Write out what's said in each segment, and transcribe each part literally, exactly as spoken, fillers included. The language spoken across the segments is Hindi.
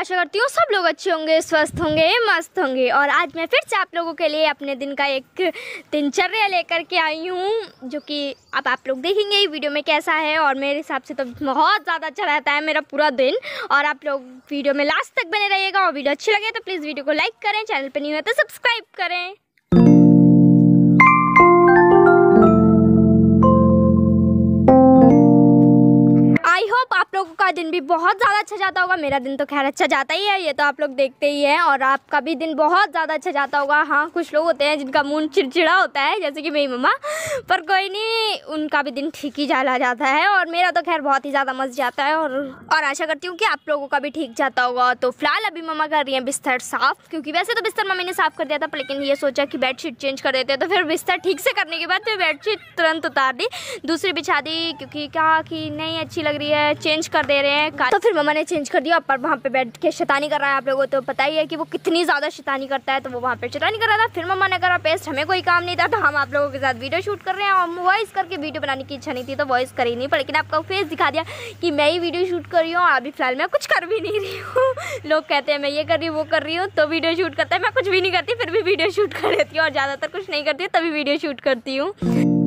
आशा करती हूँ सब लोग अच्छे होंगे, स्वस्थ होंगे, मस्त होंगे। और आज मैं फिर से आप लोगों के लिए अपने दिन का एक दिनचर्या लेकर के आई हूँ, जो कि अब आप लोग देखेंगे ये वीडियो में कैसा है। और मेरे हिसाब से तो बहुत ज़्यादा अच्छा रहता है मेरा पूरा दिन। और आप लोग वीडियो में लास्ट तक बने रहिएगा। और वीडियो अच्छी लगे तो प्लीज़ वीडियो को लाइक करें, चैनल पर नहीं हुआ तो सब्सक्राइब करें। आई होप आप लोगों का दिन भी बहुत ज़्यादा अच्छा जाता होगा। मेरा दिन तो खैर अच्छा जाता ही है, ये तो आप लोग देखते ही हैं। और आपका भी दिन बहुत ज़्यादा अच्छा जाता होगा। हाँ, कुछ लोग होते हैं जिनका मूड चिड़चिड़ा होता है, जैसे कि मेरी मम्मा, पर कोई नहीं, उनका भी दिन ठीक ही चला जाता है। और मेरा तो खैर बहुत ही ज़्यादा मस्त जाता है। और और आशा करती हूँ कि आप लोगों का भी ठीक जाता होगा। तो फिलहाल अभी मम्मा कर रही हैं बिस्तर साफ़, क्योंकि वैसे तो बिस्तर मम्मी ने साफ़ कर दिया था, लेकिन ये सोचा कि बेडशीट चेंज कर देते हैं। तो फिर बिस्तर ठीक से करने के बाद फिर बेडशीट तुरंत उतार दी, दूसरी बिछा दी, क्योंकि कहा कि नहीं अच्छी लग रही है, चेंज कर दे रहे हैं। तो फिर मम्मा ने चेंज कर दिया। पर वहाँ पे बैठ के शैतानी कर रहा है। आप लोगों को तो पता ही है कि वो कितनी ज़्यादा शैतानी करता है, तो वो वहाँ पे शैतानी कर रहा था। फिर मम्मा ने करा पेस्ट, हमें कोई काम नहीं था, तो हम आप लोगों के साथ वीडियो शूट कर रहे हैं। और वॉइस करके वीडियो बनाने की इच्छा नहीं थी तो वॉइस करी नहीं, पर लेकिन आपका फेस दिखा दिया कि मैं ही वीडियो शूट कर रही हूँ। अभी फिलहाल मैं कुछ कर भी नहीं रही हूँ। लोग कहते हैं मैं ये कर रही हूँ, वो कर रही हूँ, तो वीडियो शूट करता है। मैं कुछ भी नहीं करती, फिर भी वीडियो शूट कर लेती हूँ। और ज़्यादातर कुछ नहीं करती तभी वीडियो शूट करती हूँ।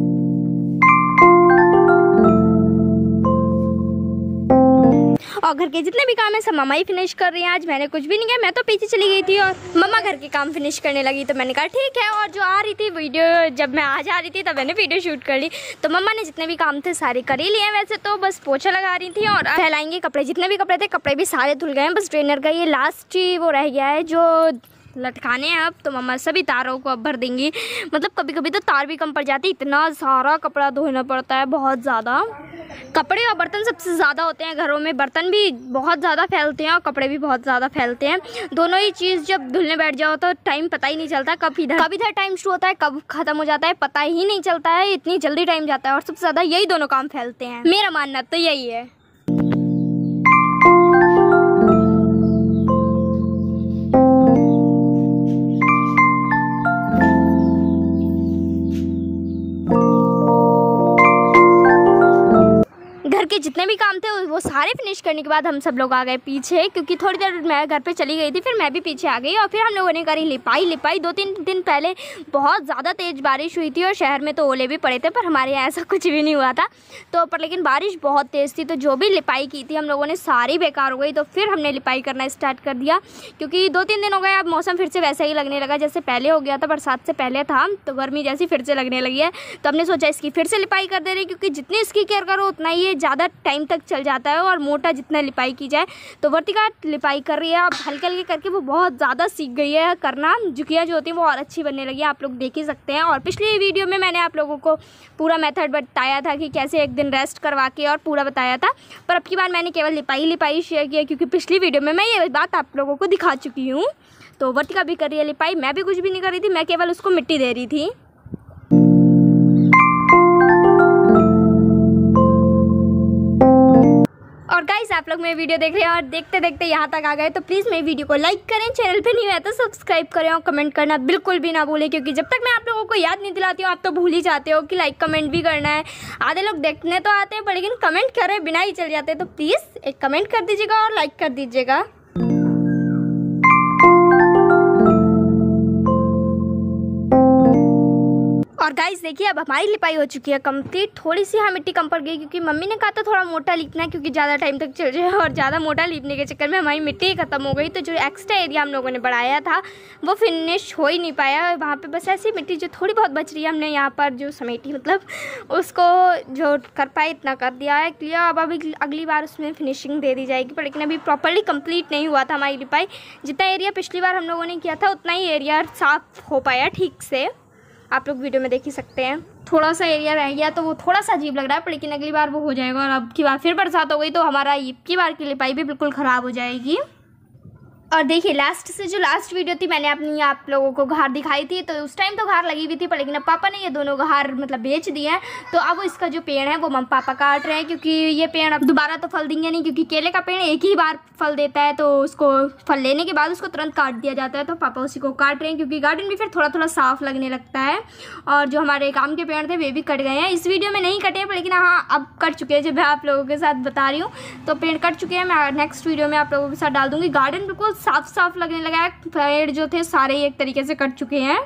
और घर के जितने भी काम है सब मम्मा ही फिनिश कर रही हैं। आज मैंने कुछ भी नहीं किया, मैं तो पीछे चली गई थी और मम्मा घर के काम फिनिश करने लगी। तो मैंने कहा ठीक है। और जो आ रही थी वीडियो, जब मैं आ जा रही थी तब मैंने वीडियो शूट कर ली। तो मम्मा ने जितने भी काम थे सारे कर ही लिए। वैसे तो बस पोछा लगा रही थी और फैलाएंगे कपड़े, जितने भी कपड़े थे कपड़े भी सारे धुल गए हैं। बस ट्रेनर का ये लास्ट ही वो रह गया है जो लटकाने हैं। अब तो मम्मा सभी तारों को अब भर देंगी। मतलब कभी कभी तो तार भी कम पड़ जाती है, इतना सारा कपड़ा धोना पड़ता है, बहुत ज़्यादा। कपड़े और बर्तन सबसे ज़्यादा होते हैं घरों में, बर्तन भी बहुत ज़्यादा फैलते हैं और कपड़े भी बहुत ज़्यादा फैलते हैं। दोनों ही चीज़ जब धुलने बैठ जाओ तो टाइम पता ही नहीं चलता, कब इधर कब इधर टाइम शुरू होता है, कब ख़त्म हो जाता है, पता ही नहीं चलता है। इतनी जल्दी टाइम जाता है और सबसे ज़्यादा यही दोनों काम फैलते हैं। मेरा मानना तो यही है। घर के जितने भी काम थे वो सारे फिनिश करने के बाद हम सब लोग आ गए पीछे, क्योंकि थोड़ी देर मैं घर पे चली गई थी, फिर मैं भी पीछे आ गई। और फिर हम लोगों ने करी लिपाई लिपाई दो तीन दिन पहले बहुत ज़्यादा तेज़ बारिश हुई थी और शहर में तो ओले भी पड़े थे, पर हमारे यहाँ ऐसा कुछ भी नहीं हुआ था। तो पर लेकिन बारिश बहुत तेज़ थी, तो जो भी लिपाई की थी हम लोगों ने सारी बेकार हो गई। तो फिर हमने लिपाई करना स्टार्ट कर दिया, क्योंकि दो तीन दिन हो गए, अब मौसम फिर से वैसा ही लगने लगा जैसे पहले हो गया था, बरसात से पहले था। तो गर्मी जैसी फिर से लगने लगी है, तो हमने सोचा इसकी फिर से लिपाई कर दे रही, क्योंकि जितनी इसकी केयर करो उतना ही ज़्यादा टाइम तक चल जाता है। और मोटा जितना लिपाई की जाए, तो वर्तिका लिपाई कर रही है अब हल्के हल्के करके, वो बहुत ज़्यादा सीख गई है करना। झुकियाँ जो होती हैं वो और अच्छी बनने लगी है, आप लोग देख ही सकते हैं। और पिछली वीडियो में मैंने आप लोगों को पूरा मेथड बताया था कि कैसे एक दिन रेस्ट करवा के, और पूरा बताया था। पर अब की बार मैंने केवल लिपाई लिपाई शेयर किया, क्योंकि पिछली वीडियो में मैं ये बात आप लोगों को दिखा चुकी हूँ। तो वर्तिका भी कर रही है लिपाई, मैं भी कुछ भी नहीं कर रही थी, मैं केवल उसको मिट्टी दे रही थी। और गाइस, आप लोग मेरी वीडियो देख रहे हैं और देखते देखते यहाँ तक आ गए, तो प्लीज़ मेरी वीडियो को लाइक करें, चैनल पे नहीं है तो सब्सक्राइब करें और कमेंट करना बिल्कुल भी ना भूलें, क्योंकि जब तक मैं आप लोगों को याद नहीं दिलाती हूँ आप तो भूल ही जाते हो कि लाइक कमेंट भी करना है। आधे लोग देखने तो आते हैं पर लेकिन कमेंट करे बिना ही चल जाते हैं। तो प्लीज़ एक कमेंट कर दीजिएगा और लाइक कर दीजिएगा। और गाइस देखिए, अब हमारी लिपाई हो चुकी है कंप्लीट। थोड़ी सी यहाँ मिट्टी कम पड़ गई, क्योंकि मम्मी ने कहा था थोड़ा मोटा लिपना है, क्योंकि ज़्यादा टाइम तक चल जाए। और ज़्यादा मोटा लिपने के चक्कर में हमारी मिट्टी ही खत्म हो गई। तो जो एक्स्ट्रा एरिया हम लोगों ने बढ़ाया था वो फिनिश हो ही नहीं पाया। वहाँ पे बस ऐसी मिट्टी जो थोड़ी बहुत बच रही है हमने यहाँ पर जो समेटी, मतलब उसको जो कर पाए इतना कर दिया है क्लियर। अब अभी अगली बार उसमें फिनिशिंग दे दी जाएगी, पर लेकिन अभी प्रॉपरली कंप्लीट नहीं हुआ था हमारी लिपाई। जितना एरिया पिछली बार हम लोगों ने किया था उतना ही एरिया साफ़ हो पाया ठीक से, आप लोग वीडियो में देख ही सकते हैं। थोड़ा सा एरिया रह गया तो वो थोड़ा सा अजीब लग रहा है, पर लेकिन अगली बार वो हो जाएगा। और अब की बार फिर बरसात हो गई तो हमारा अब की बार की लिपाई भी बिल्कुल ख़राब हो जाएगी। और देखिए लास्ट से जो लास्ट वीडियो थी मैंने अपनी आप लोगों को घार दिखाई थी, तो उस टाइम तो घार लगी हुई थी, पर लेकिन अब पापा ने ये दोनों घार मतलब बेच दिए हैं। तो अब इसका जो पेड़ है वो मम्मी पापा काट रहे हैं, क्योंकि ये पेड़ अब दोबारा तो फल देंगे नहीं, क्योंकि केले का पेड़ एक ही बार फल देता है, तो उसको फल लेने के बाद उसको तुरंत काट दिया जाता है। तो पापा उसी को काट रहे हैं, क्योंकि गार्डन भी फिर थोड़ा थोड़ा साफ लगने लगता है। और जो हमारे काम के पेड़ थे वे भी कट गए हैं, इस वीडियो में नहीं कटे हैं, लेकिन हाँ अब कट चुके हैं, जब मैं आप लोगों के साथ बता रही हूँ। तो पेड़ कट चुके हैं, मैं नेक्स्ट वीडियो में आप लोगों के साथ डाल दूँगी। गार्डन बिल्कुल साफ साफ लगने लगा है, पेड़ जो थे सारे एक तरीके से कट चुके हैं।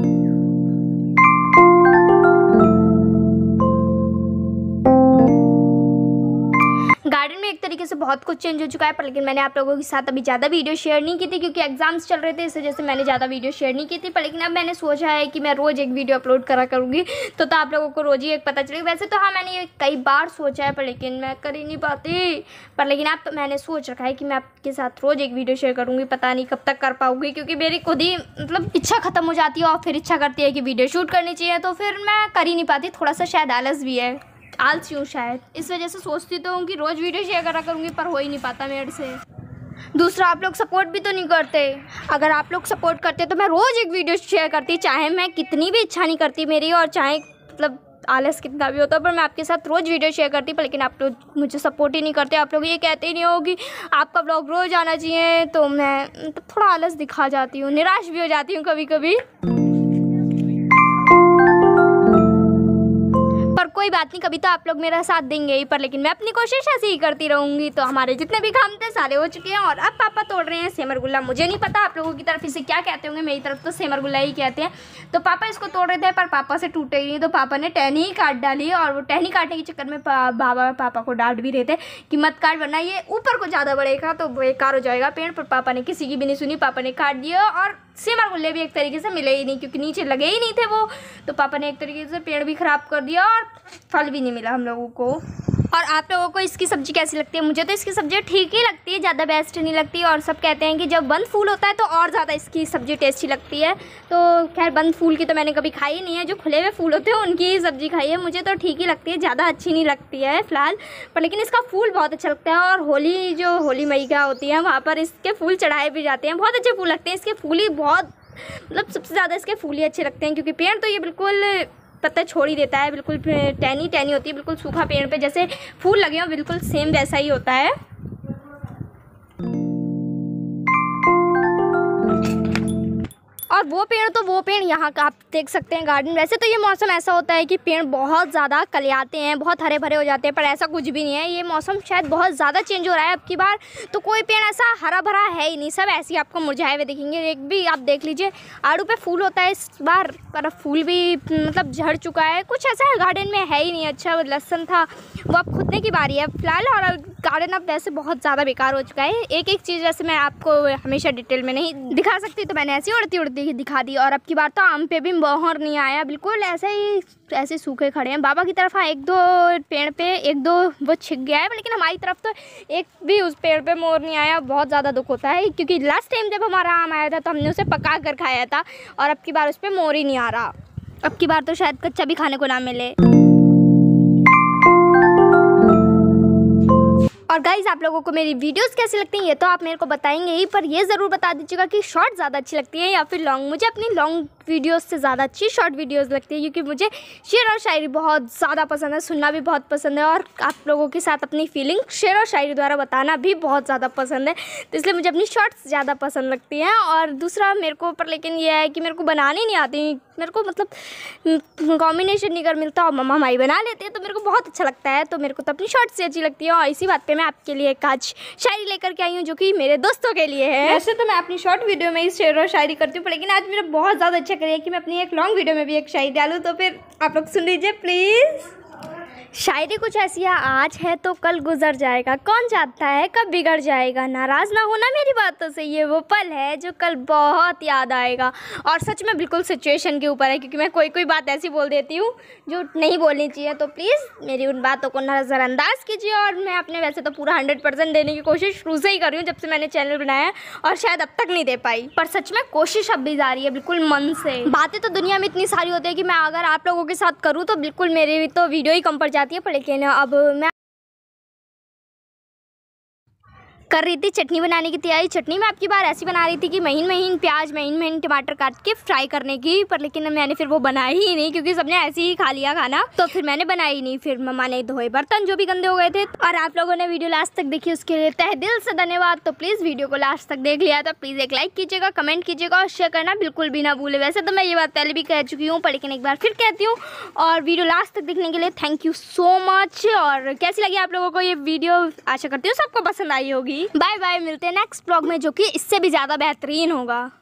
गार्डन में एक तरीके से बहुत कुछ चेंज हो चुका है, पर लेकिन मैंने आप लोगों के साथ अभी ज़्यादा वीडियो शेयर नहीं की थी, क्योंकि एग्जाम्स चल रहे थे, इस वजह से मैंने ज़्यादा वीडियो शेयर नहीं की थी। पर लेकिन अब मैंने सोचा है कि मैं रोज़ एक वीडियो अपलोड करा करूँगी, तो, तो आप लोगों को रोज़ ही एक पता चलेगा। वैसे तो हाँ मैंने ये कई बार सोचा है, पर लेकिन मैं कर ही नहीं पाती। पर लेकिन अब तो मैंने सोच रखा है कि मैं आपके साथ रोज़ एक वीडियो शेयर करूँगी। पता नहीं कब तक कर पाऊँगी, क्योंकि मेरी खुद ही मतलब इच्छा ख़त्म हो जाती है, और फिर इच्छा करती है कि वीडियो शूट करनी चाहिए, तो फिर मैं कर ही नहीं पाती। थोड़ा सा शायद आलस भी है, आलसी हूँ शायद, इस वजह से सोचती तो हूँ कि रोज़ वीडियो शेयर करा करूँगी, पर हो ही नहीं पाता मेरे से। दूसरा, आप लोग सपोर्ट भी तो नहीं करते। अगर आप लोग सपोर्ट करते तो मैं रोज़ एक वीडियो शेयर करती, चाहे मैं कितनी भी इच्छा नहीं करती मेरी, और चाहे मतलब आलस कितना भी होता, पर मैं आपके साथ रोज़ वीडियो शेयर करती। पर लेकिन आप लोग मुझे सपोर्ट ही नहीं करते। आप लोग ये कहते ही नहीं हो कि आपका ब्लॉग रोज़ आना चाहिए, तो मैं मतलब थोड़ा आलस दिखा जाती हूँ, निराश भी हो जाती हूँ कभी कभी। पर कोई बात नहीं, कभी तो आप लोग मेरा साथ देंगे ही। पर लेकिन मैं अपनी कोशिश ऐसे ही करती रहूँगी। तो हमारे जितने भी काम थे सारे हो चुके हैं, और अब पापा तोड़ रहे हैं सेमरगुल्ला। मुझे नहीं पता आप लोगों की तरफ इसे क्या कहते होंगे, मेरी तरफ तो सेमरगुल्ला ही कहते हैं। तो पापा इसको तोड़ रहे थे, पर पापा से टूटे ही नहीं, तो पापा ने टहनी ही काट डाली। और वो टहनी काटने के चक्कर में बाबा पापा को डांट भी रहे थे कि मत काट, वरना ये ऊपर को ज़्यादा बढ़ेगा तो बेकार हो जाएगा पेड़। पर पापा ने किसी की भी नहीं सुनी, पापा ने काट दिया। और सेमरगुल्ले भी एक तरीके से मिले ही नहीं, क्योंकि नीचे लगे ही नहीं थे वो। तो पापा ने एक तरीके से पेड़ भी ख़राब कर दिया, और फल भी नहीं मिला हम लोगों को। और आप लोगों को इसकी सब्ज़ी कैसी लगती है? मुझे तो इसकी सब्ज़ी ठीक ही लगती है, ज़्यादा बेस्ट नहीं लगती। और सब कहते हैं कि जब बंद फूल होता है तो और ज़्यादा इसकी सब्ज़ी टेस्टी लगती है। तो खैर बंद फूल की तो मैंने कभी खाई नहीं है, जो खुले हुए फूल होते हैं उनकी ही सब्ज़ी खाई है। मुझे तो ठीक ही लगती है, ज़्यादा अच्छी नहीं लगती है फ़िलहाल। पर लेकिन इसका फूल बहुत अच्छा लगता है, और होली जो होली मई का होती है वहाँ पर इसके फूल चढ़ाए भी जाते हैं, बहुत अच्छे फूल लगते हैं इसके। फूल ही बहुत मतलब सबसे ज़्यादा इसके फूल ही अच्छे लगते हैं, क्योंकि पेड़ तो ये बिल्कुल पत्ता छोड़ ही देता है, बिल्कुल टहनी टहनी होती है, बिल्कुल सूखा पेड़ पे जैसे फूल लगे हों बिल्कुल सेम वैसा ही होता है। और वो पेड़ तो वो पेड़ यहाँ का आप देख सकते हैं गार्डन। वैसे तो ये मौसम ऐसा होता है कि पेड़ बहुत ज़्यादा कलियाते हैं, बहुत हरे भरे हो जाते हैं, पर ऐसा कुछ भी नहीं है। ये मौसम शायद बहुत ज़्यादा चेंज हो रहा है अब की बार, तो कोई पेड़ ऐसा हरा भरा है ही नहीं, सब ऐसे ही आपको मुरझाए हुए दिखेंगे। एक भी आप देख लीजिए, आड़ू पे फूल होता है इस बार, पर फूल भी मतलब झड़ चुका है। कुछ ऐसा गार्डन में है ही नहीं। अच्छा लहसुन था वो अब खुदने की बारी है फिलहाल, और गार्डन अब वैसे बहुत ज़्यादा बेकार हो चुका है। एक एक चीज़ वैसे मैं आपको हमेशा डिटेल में नहीं दिखा सकती, तो मैंने ऐसी उड़ती उड़ती दिखा दी। और अब की बार तो आम पे भी मोहर नहीं आया, बिल्कुल ऐसे ही ऐसे सूखे खड़े हैं। बाबा की तरफ हाँ एक दो पेड़ पे एक दो वो छिक गया है, लेकिन हमारी तरफ तो एक भी उस पेड़ पे मोर नहीं आया। बहुत ज़्यादा दुख होता है, क्योंकि लास्ट टाइम जब हमारा आम आया था तो हमने उसे पका कर खाया था, और अब की बार उस पर मोर ही नहीं आ रहा। अब की बार तो शायद कच्चा भी खाने को ना मिले। और गाइज़ आप लोगों को मेरी वीडियोस कैसी लगती हैं ये तो आप मेरे को बताएंगे ही, पर ये ज़रूर बता दीजिएगा कि शॉर्ट ज़्यादा अच्छी लगती है या फिर लॉन्ग। मुझे अपनी लॉन्ग वीडियोस से ज़्यादा अच्छी शॉर्ट वीडियोस लगती है, क्योंकि मुझे शेर और शायरी बहुत ज़्यादा पसंद है, सुनना भी बहुत पसंद है, और आप लोगों के साथ अपनी फीलिंग शेर और शायरी द्वारा बताना भी बहुत ज़्यादा पसंद है। तो इसलिए मुझे अपनी शॉर्ट्स ज़्यादा पसंद लगती हैं। और दूसरा मेरे को पर लेकिन ये है कि मेरे को बनानी नहीं आती, मेरे को मतलब कॉम्बिनेशन नहीं कर मिलता, और मम्मा हमारी बना लेते हैं तो मेरे को बहुत अच्छा लगता है। तो मेरे को तो अपनी शॉर्ट्स से अच्छी लगती है। और इसी बात पे मैं आपके लिए एक आज शायरी लेकर के आई हूँ, जो कि मेरे दोस्तों के लिए है। वैसे तो मैं अपनी शॉर्ट वीडियो में ही शेर और शायरी करती हूँ, लेकिन आज मेरा बहुत ज़्यादा अच्छा करिए कि मैं अपनी एक लॉन्ग वीडियो में भी एक शायरी डालूँ। तो फिर आप लोग सुन लीजिए प्लीज़। शायरी कुछ ऐसी है, आज है तो कल गुजर जाएगा, कौन जानता है कब बिगड़ जाएगा, नाराज़ ना होना मेरी बातों से, ये वो पल है जो कल बहुत याद आएगा। और सच में बिल्कुल सिचुएशन के ऊपर है, क्योंकि मैं कोई कोई बात ऐसी बोल देती हूँ जो नहीं बोलनी चाहिए। तो प्लीज़ मेरी उन बातों को नज़रअंदाज कीजिए। और मैं अपने वैसे तो पूरा हंड्रेड परसेंट देने की कोशिश शुरू से ही कर रही हूँ, जब से मैंने चैनल बनाया है, और शायद अब तक नहीं दे पाई, पर सच में कोशिश अब भी जारी है, बिल्कुल मन से। बातें तो दुनिया में इतनी सारी होती है कि मैं अगर आप लोगों के साथ करूँ तो बिल्कुल मेरी तो वीडियो ही कम पड़ जाती है, पर लेकिन अब मैं कर रही थी चटनी बनाने की तैयारी। चटनी मैं आपकी बार ऐसी बना रही थी कि महीन महीन प्याज, महीन महीन टमाटर काट के फ्राई करने की, पर लेकिन मैंने फिर वो बनाई ही नहीं क्योंकि सबने ऐसे ही खा लिया खाना, तो फिर मैंने बनाई नहीं। फिर मम्मा ने धोए बर्तन जो भी गंदे हो गए थे। और आप लोगों ने वीडियो लास्ट तक देखी उसके लिए तहे दिल से धन्यवाद। तो प्लीज़ वीडियो को लास्ट तक देख लिया तो प्लीज़ एक लाइक कीजिएगा, कमेंट कीजिएगा और शेयर करना बिल्कुल भी ना भूले। वैसे तो मैं ये बात पहले भी कह चुकी हूँ, पर लेकिन एक बार फिर कहती हूँ। और वीडियो लास्ट तक देखने के लिए थैंक यू सो मच। और कैसी लगी आप लोगों को ये वीडियो, आशा करती हूँ सबको पसंद आई होगी। बाय बाय, मिलते हैं नेक्स्ट ब्लॉग में जो कि इससे भी ज़्यादा बेहतरीन होगा।